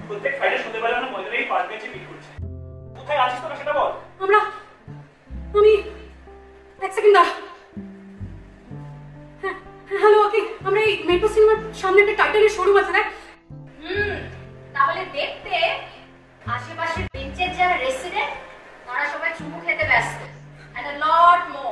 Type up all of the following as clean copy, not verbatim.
প্রত্যেক ফ্রাইডে সন্ধ্যাবেলা আমরা ময়দানে পার্ক বেঞ্চে মিট করছি। কোথায় আছিস তোরা সেটা বল। আমি এক সেকেন্ড দাঁড়া। হ্যালো ওকে, আমরা এই মেট্রো সিনেমার সামনে একটা টাইটানের শোরুম আছে না? তাহলে দেখতে আশেপাশের বেঞ্চের যারা রেসিডেন্ট তারা সবাই চুমু খেতে ব্যস্ত and a lot more.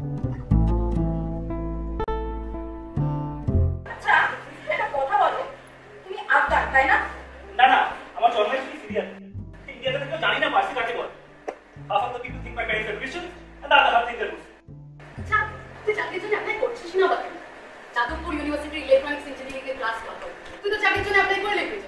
আচ্ছা একটা কথা বলো, তুমি আফগান তাই না? না না, আমার জন্ম হয়েছে সিরিয়াতে। ইন্ডিয়াতে তো জানি না পার্সি কাকে বলে। half of the people think my parents are Christians and the other half think they're Muslim. আচ্ছা তুই চাকরির জন্য অ্যাপ্লাই করছিস না বাকি? যাদবপুর ইউনিভার্সিটির ইলেকট্রনিক্স ইঞ্জিনিয়ারিং এর ক্লাস করো, তুই তো চাকরির জন্য অ্যাপ্লাই করে লিখবি।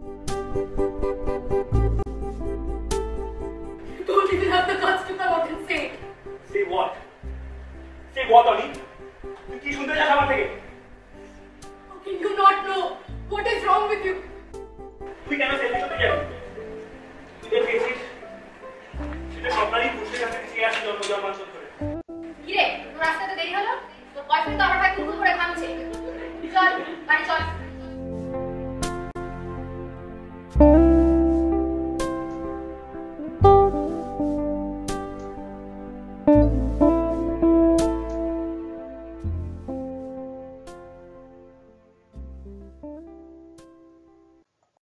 Don't even have the guts to come out and say it. Say what? Say what, Onnyo? তুই কি শুনতে চাস আমার থেকে? How can you not know? What is wrong with you? তুই কেন সেলফিশ হতে যাবি? তুই যে পেয়েছিস সেটা স্বপ্নারই পুরুষের কাছে চেয়ে আসে জন্মান্তর করে। কিরে তোর রাস্তাতে দেরি হলো? তোর বয়ফ্রেন্ড তো আমার ভাই কুকুর করে খামছে। চল বাড়ি চল।